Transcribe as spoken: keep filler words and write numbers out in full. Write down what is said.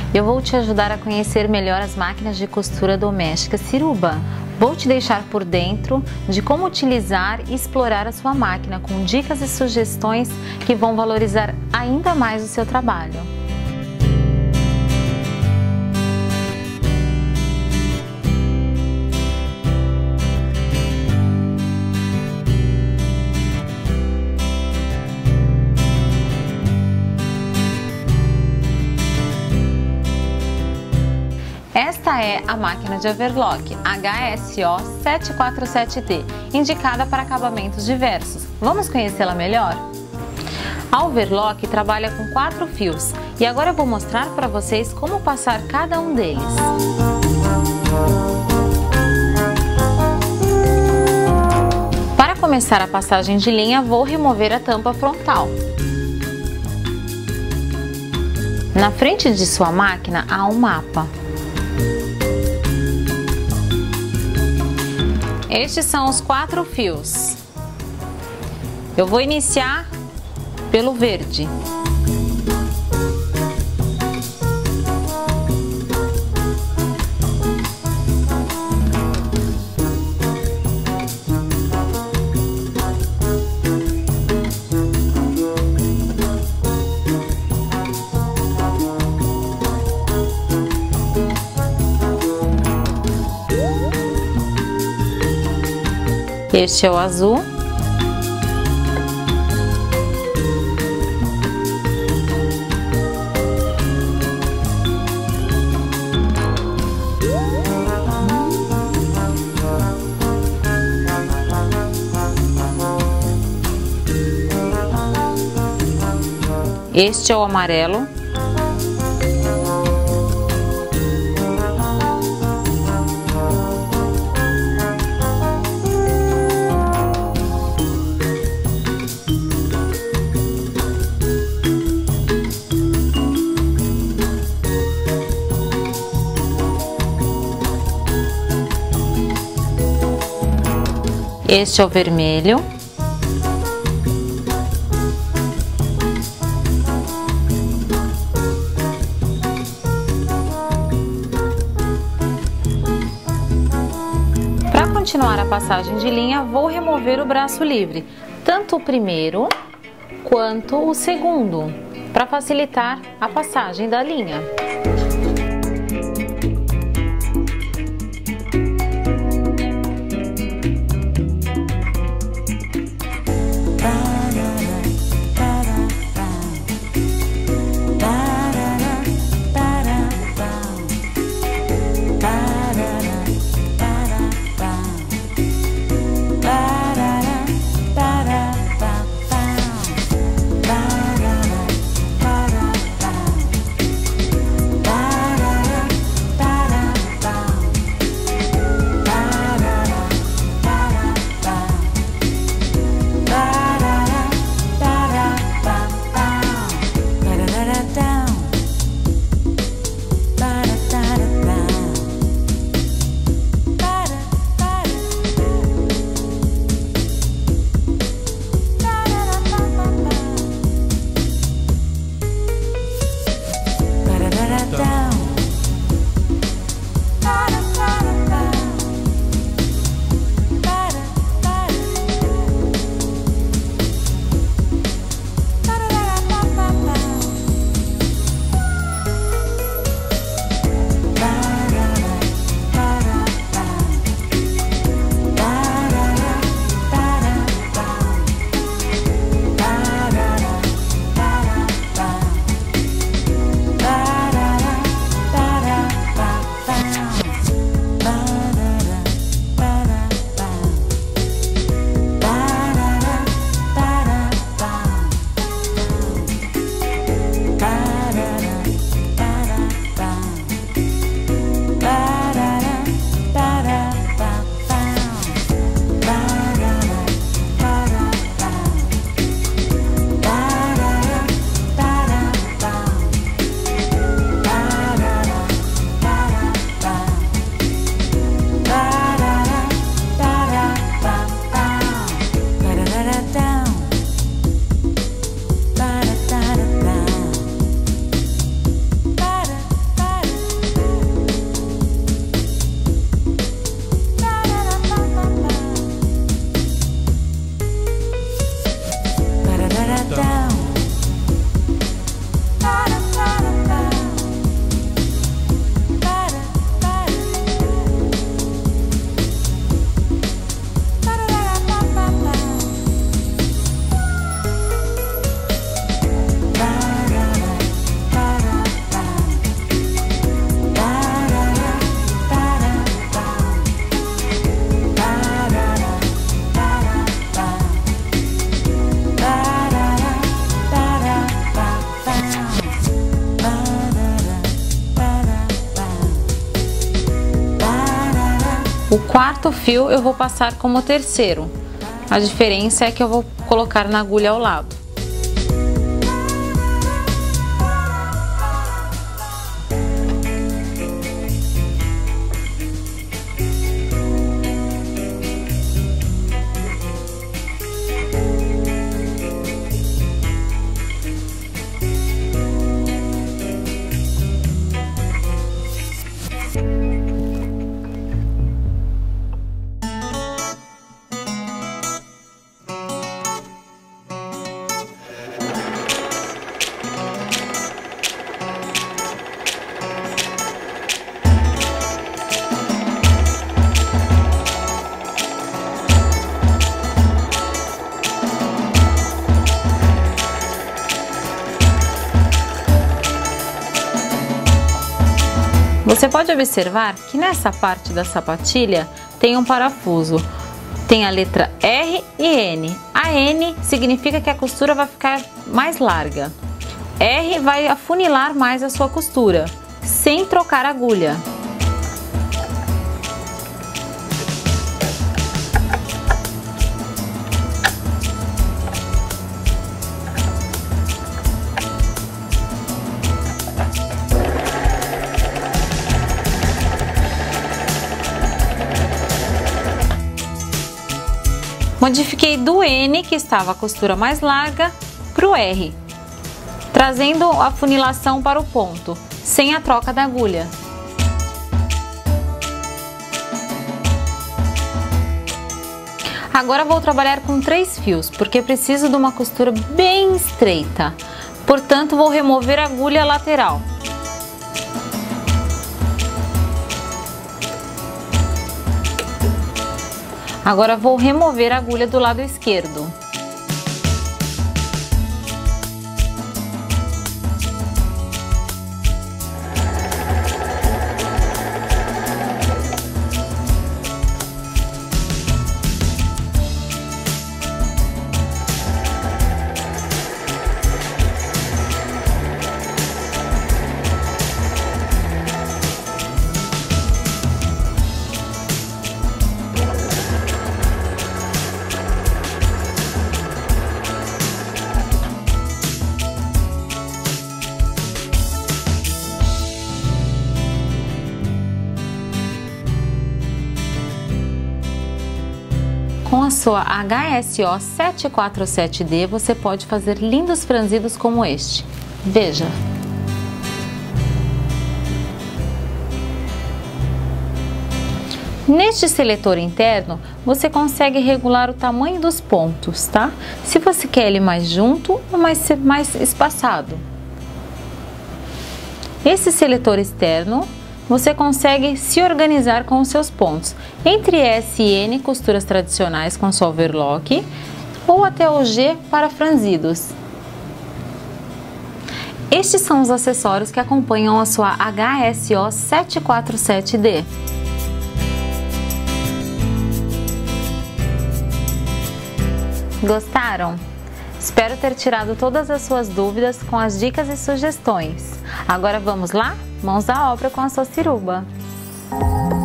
Eu vou te ajudar a conhecer melhor as máquinas de costura doméstica Ciruba. Vou te deixar por dentro de como utilizar e explorar a sua máquina com dicas e sugestões que vão valorizar ainda mais o seu trabalho. Esta é a máquina de overlock H S O sete quatro sete D, indicada para acabamentos diversos. Vamos conhecê-la melhor? A overlock trabalha com quatro fios e agora eu vou mostrar para vocês como passar cada um deles. Para começar a passagem de linha, vou remover a tampa frontal. Na frente de sua máquina há um mapa. Estes são os quatro fios. Eu vou iniciar pelo verde. Este é o azul. Este é o amarelo. Este é o vermelho. Para continuar a passagem de linha, vou remover o braço livre, tanto o primeiro quanto o segundo, para facilitar a passagem da linha. quarto fio eu vou passar como terceiro. A diferença é que eu vou colocar na agulha ao lado. Você pode observar que nessa parte da sapatilha tem um parafuso, tem a letra R e N. A N significa que a costura vai ficar mais larga. R vai afunilar mais a sua costura, sem trocar a agulha. Modifiquei do N, que estava a costura mais larga, para o R, trazendo a funilação para o ponto, sem a troca da agulha. Agora vou trabalhar com três fios, porque preciso de uma costura bem estreita. Portanto, vou remover a agulha lateral. Agora vou remover a agulha do lado esquerdo. Com a sua H S O sete quatro sete D, você pode fazer lindos franzidos como este. Veja! Neste seletor interno, você consegue regular o tamanho dos pontos, tá? Se você quer ele mais junto ou mais, mais espaçado. Esse seletor externo, você consegue se organizar com os seus pontos, entre S e N, costuras tradicionais com sua overlock, ou até o G para franzidos. Estes são os acessórios que acompanham a sua H S O sete quatro sete D. Gostaram? Espero ter tirado todas as suas dúvidas com as dicas e sugestões. Agora vamos lá? Mãos à obra com a sua ciruba!